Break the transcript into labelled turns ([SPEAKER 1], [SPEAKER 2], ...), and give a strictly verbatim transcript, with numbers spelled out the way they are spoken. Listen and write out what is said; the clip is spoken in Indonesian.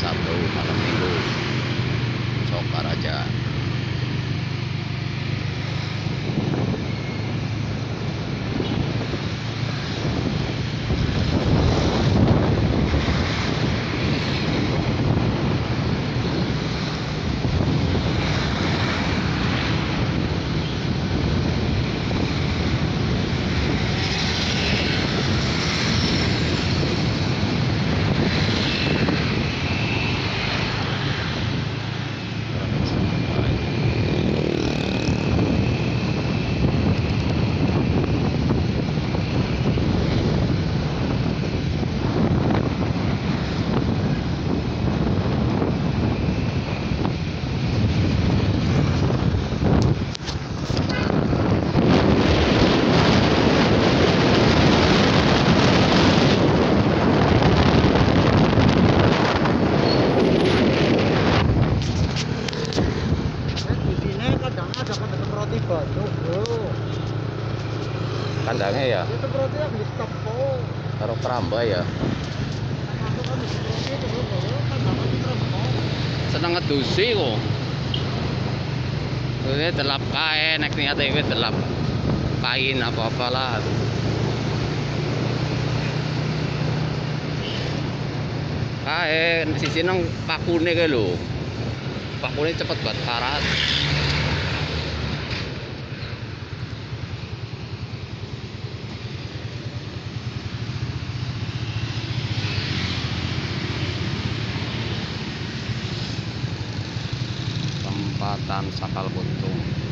[SPEAKER 1] Sabtu malam minggu Sokaraja. Kandangnya ya
[SPEAKER 2] itu berarti yang di tepung
[SPEAKER 1] taruh keramba ya. Seneng ngedusi kok. Ini delap kain, nek niate iki delap kain apa-apalah. Kain sisi nang pakune kae lho. Pakune cepet banget karat. Tempatan Sakal Buntung.